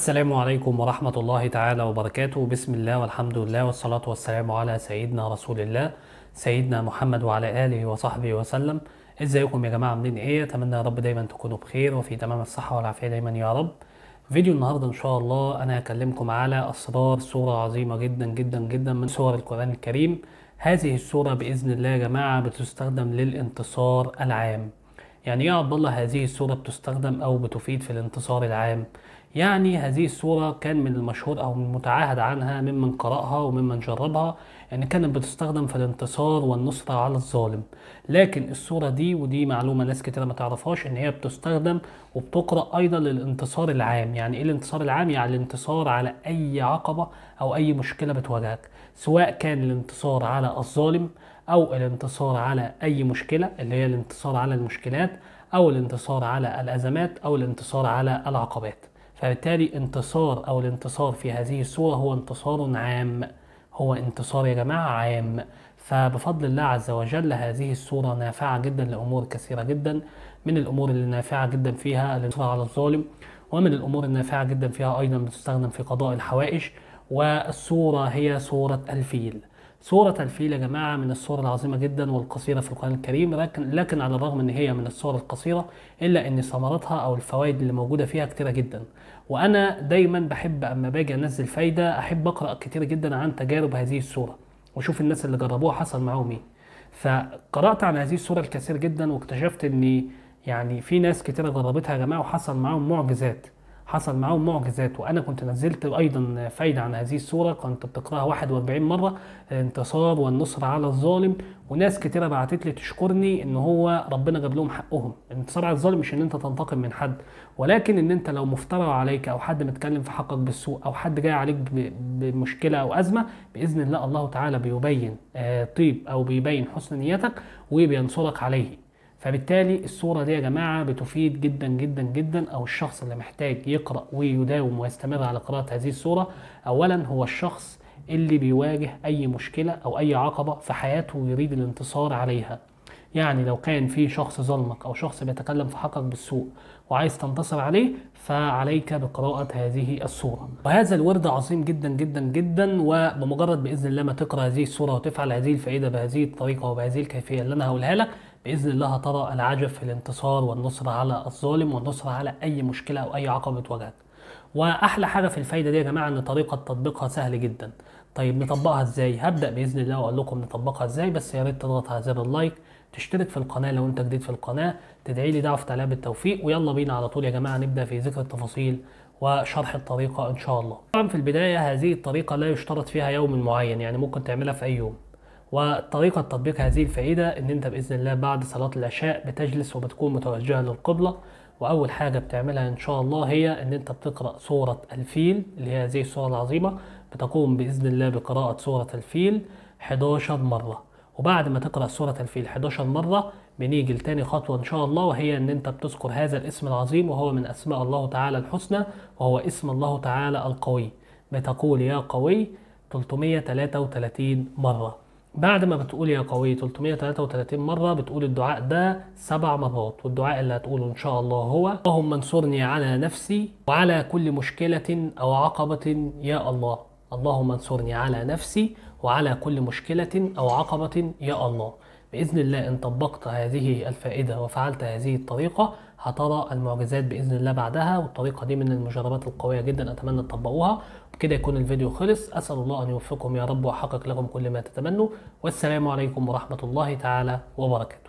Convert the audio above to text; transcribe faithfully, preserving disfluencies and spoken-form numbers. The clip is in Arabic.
السلام عليكم ورحمة الله تعالى وبركاته. بسم الله والحمد لله والصلاة والسلام على سيدنا رسول الله سيدنا محمد وعلى آله وصحبه وسلم. ازيكم يا جماعة، عاملين ايه؟ اتمنى يا رب دايما تكونوا بخير وفي تمام الصحة والعافية دايما يا رب. فيديو النهاردة ان شاء الله انا هكلمكم على اسرار سورة عظيمة جدا جدا جدا من سور القرآن الكريم. هذه السورة بإذن الله يا جماعة بتستخدم للانتصار العام. يعني ايه يا عبد الله هذه السورة بتستخدم او بتفيد في الانتصار العام؟ يعني هذه السورة كان من المشهور او من المتعاهد عنها ممن قرأها وممن جربها، يعني كانت بتستخدم في الانتصار والنصرة على الظالم. لكن السورة دي، ودي معلومة ناس كتير ما تعرفهاش، ان هي بتستخدم وبتقرأ ايضا للانتصار العام. يعني ايه الانتصار العام؟ يعني الانتصار على اي عقبة او اي مشكلة بتواجهك، سواء كان الانتصار على الظالم او الانتصار على اي مشكلة اللي هي الانتصار على المشكلات، او الانتصار على الازمات، او الانتصار على العقبات. فبالتالي انتصار او الانتصار في هذه السورة هو انتصار عام، هو انتصار يا جماعة عام. فبفضل الله عز وجل هذه السورة نافعة جدا لأمور كثيرة جدا. من الأمور اللي نافعة جدا فيها الانتصار على الظالم، ومن الأمور النافعة جدا فيها أيضا بتستخدم في قضاء الحوائج. والسورة هي سورة الفيل. سورة الفيل يا جماعة من السور العظيمة جدا والقصيرة في القرآن الكريم، لكن لكن على الرغم ان هي من السور القصيرة الا ان ثمرتها او الفوائد اللي موجودة فيها كتيرة جدا. وانا دايما بحب اما باجي انزل فايدة احب اقرأ كتير جدا عن تجارب هذه السورة واشوف الناس اللي جربوها حصل معاهم ايه. فقرأت عن هذه السورة الكثير جدا واكتشفت ان يعني في ناس كتيرة جربتها يا جماعة وحصل معاهم معجزات، حصل معاهم معجزات. وانا كنت نزلت ايضا فايده عن هذه السوره كنت بتقراها واحد وأربعين مره، الانتصار والنصر على الظالم. وناس كتيره بعتت لي تشكرني ان هو ربنا جاب لهم حقهم. الانتصار على الظالم مش ان انت تنتقم من حد، ولكن ان انت لو مفترى عليك او حد متكلم في حقك بالسوء او حد جاي عليك ب- بمشكله او ازمه، باذن الله الله تعالى بيبين آه، طيب او بيبين حسن نيتك وبينصرك عليه. فبالتالي الصورة دي يا جماعة بتفيد جدا جدا جدا، أو الشخص اللي محتاج يقرأ ويداوم ويستمر على قراءة هذه السورة أولا هو الشخص اللي بيواجه أي مشكلة أو أي عقبة في حياته ويريد الانتصار عليها. يعني لو كان في شخص ظلمك أو شخص بيتكلم في حقك بالسوء وعايز تنتصر عليه، فعليك بقراءة هذه السورة. وهذا الورد عظيم جدا جدا جدا، وبمجرد بإذن الله ما تقرأ هذه السورة وتفعل هذه الفائدة بهذه الطريقة وبهذه الكيفية اللي أنا هقولها لك، بإذن الله هترى العجب في الانتصار والنصر على الظالم والنصر على أي مشكلة أو أي عقبة بتواجهك. وأحلى حاجة في الفايدة دي يا جماعة إن طريقة تطبيقها سهل جدا. طيب نطبقها إزاي؟ هبدأ بإذن الله وأقول لكم نطبقها إزاي، بس يا ريت تضغط على زر اللايك، تشترك في القناة لو أنت جديد في القناة، تدعي لي دعوة تعالى بالتوفيق. ويلا بينا على طول يا جماعة نبدأ في ذكر التفاصيل وشرح الطريقة إن شاء الله. طبعا في البداية هذه الطريقة لا يشترط فيها يوم معين، يعني ممكن تعملها في أي يوم. وطريقة تطبيق هذه الفائدة إن أنت بإذن الله بعد صلاة العشاء بتجلس وبتكون متوجها للقبلة. وأول حاجة بتعملها إن شاء الله هي إن أنت بتقرأ سورة الفيل اللي هي هذه السورة العظيمة. بتقوم بإذن الله بقراءة سورة الفيل حداشر مرة. وبعد ما تقرأ سورة الفيل حداشر مرة بنيجي لتاني خطوة إن شاء الله، وهي إن أنت بتذكر هذا الاسم العظيم وهو من أسماء الله تعالى الحسنى، وهو اسم الله تعالى القوي. بتقول يا قوي ثلاثمائة وثلاثة وثلاثين مرة. بعد ما بتقول يا قوي ثلاثمائة وثلاثة وثلاثين مرة بتقول الدعاء ده سبع مرات. والدعاء اللي هتقوله إن شاء الله هو: اللهم انصرني على نفسي وعلى كل مشكلة أو عقبة يا الله. اللهم انصرني على نفسي وعلى كل مشكلة أو عقبة يا الله. بإذن الله إن طبقت هذه الفائدة وفعلت هذه الطريقة هترى المعجزات بإذن الله بعدها. والطريقة دي من المجربات القوية جدا، أتمنى تطبقوها. وبكده يكون الفيديو خلص. أسأل الله أن يوفقكم يا رب ويحقق لكم كل ما تتمنوا. والسلام عليكم ورحمة الله تعالى وبركاته.